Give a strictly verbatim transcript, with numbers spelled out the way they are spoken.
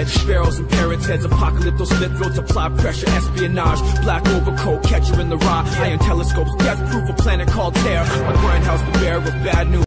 heads, barrels and parrots' heads, apocalyptic slit throats, apply pressure, espionage, black overcoat, catcher in the rye, iron telescopes, death proof, a planet called Terror. My grindhouse, the bearer of bad news.